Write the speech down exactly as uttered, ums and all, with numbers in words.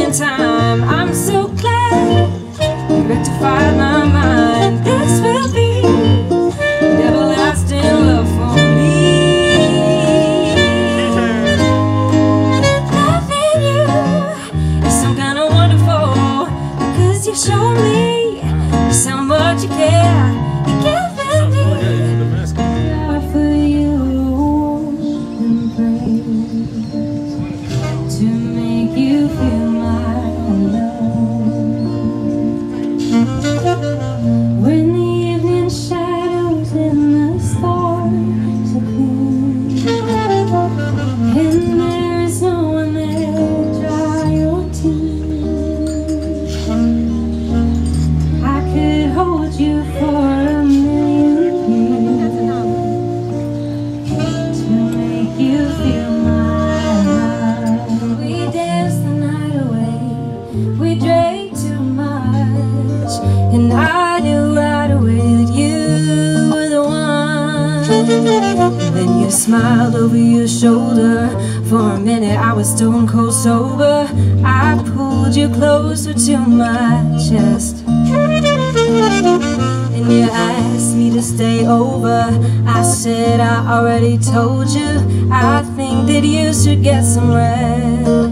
in time. I'm so glad you rectified my mind. This will be an everlasting love for me. Loving you is some kind of wonderful, because you show me just how much you care. You give me love for you and praise to make you feel my love. When the evening shadows and the stars are clear, and there is no one there to dry your tears, I could hold you for a million years to make you feel my love. We danced the night away, we drank too much, and I knew right away that you were the one. Then you smiled over your shoulder. For a minute I was stone cold sober. I pulled you closer to my chest, and you asked me to stay over. I said I already told you, I think that you should get some rest.